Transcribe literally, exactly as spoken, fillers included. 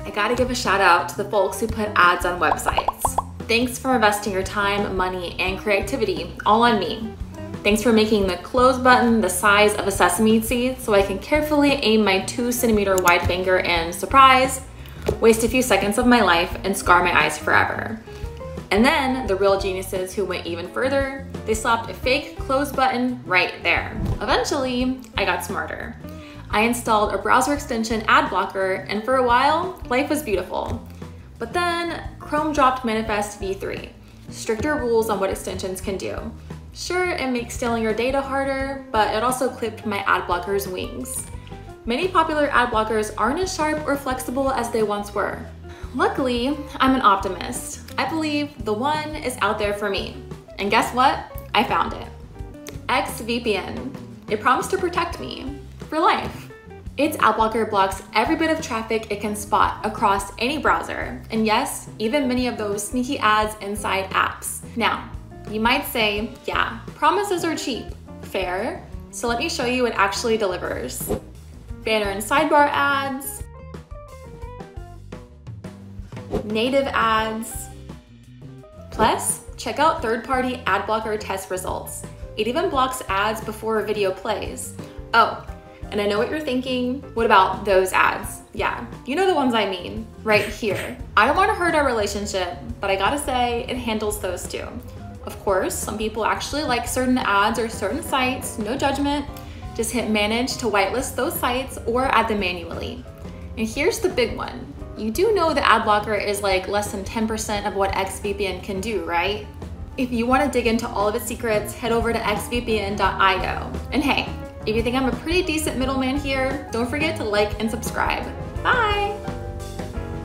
I gotta give a shout out to the folks who put ads on websites. Thanks for investing your time, money, and creativity all on me. Thanks for making the close button the size of a sesame seed so I can carefully aim my two centimeter wide finger and surprise, waste a few seconds of my life and scar my eyes forever. And then the real geniuses who went even further, they slapped a fake close button right there. Eventually, I got smarter. I installed a browser extension ad blocker, and for a while, life was beautiful. But then Chrome dropped Manifest v three, stricter rules on what extensions can do. Sure, it makes stealing your data harder, but it also clipped my ad blocker's wings. Many popular ad blockers aren't as sharp or flexible as they once were. Luckily, I'm an optimist. I believe the one is out there for me. And guess what? I found it. X V P N. It promised to protect me for life. Its ad blocker blocks every bit of traffic it can spot across any browser. And yes, even many of those sneaky ads inside apps. Now, you might say, yeah, promises are cheap. Fair. So let me show you what it actually delivers. Banner and sidebar ads, native ads. Plus, check out third-party ad blocker test results. It even blocks ads before a video plays. Oh, and I know what you're thinking. What about those ads? Yeah, you know the ones I mean, right here. I don't want to hurt our relationship, but I gotta say, it handles those too. Of course, some people actually like certain ads or certain sites, no judgment. Just hit manage to whitelist those sites or add them manually. And here's the big one. You do know the ad blocker is like less than ten percent of what X V P N can do, right? If you want to dig into all of its secrets, head over to x v p n dot i o. And hey, if you think I'm a pretty decent middleman here, don't forget to like and subscribe.